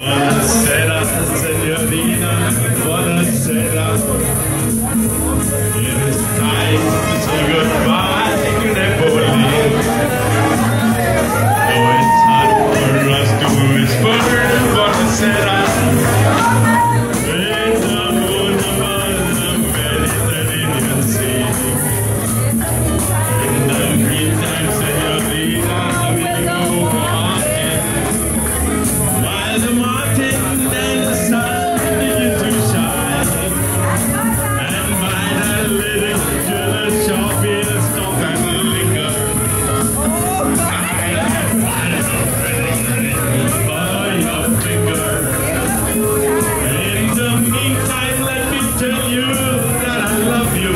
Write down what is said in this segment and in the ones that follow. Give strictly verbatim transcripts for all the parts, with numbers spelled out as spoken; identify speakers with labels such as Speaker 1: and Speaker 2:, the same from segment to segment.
Speaker 1: Buonasera, signorina, buonasera. It is time to say goodbye to Napoleon. Though it's hard for us to whisper, buonasera. In the moon above the Mediterranean Sea. In the meantime, signorina, we go walking. While the mountain and the sun begin to shine, and by that little jealous shop in a stop and linger, I am by your finger. In the meantime, let me tell you that I love you.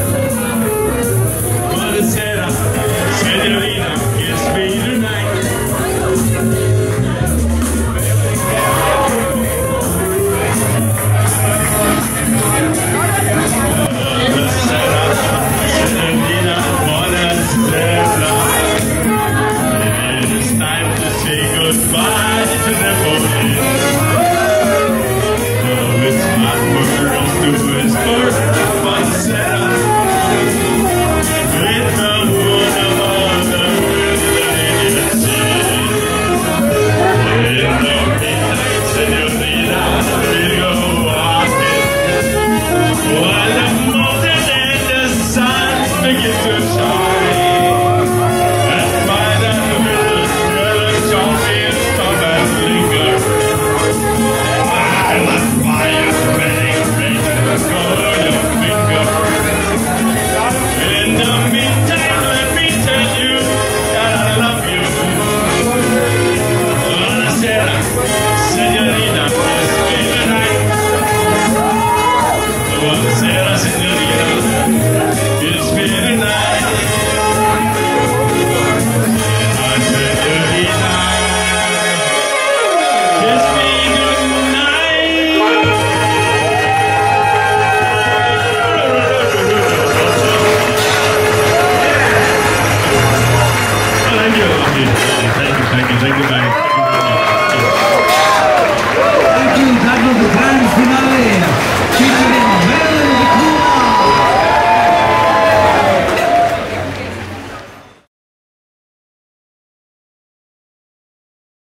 Speaker 1: Buonasera, signorina, kiss me tonight. Goodbye to Napoleon. Though it's hard for us to whisper, buonasera. With the moon above the Mediterranean Sea. In the midnight, signorina, we'll go walking. While the mountain and the sun begin to shine. And by the little jealous shop Buonasera, signorina, it's been a night.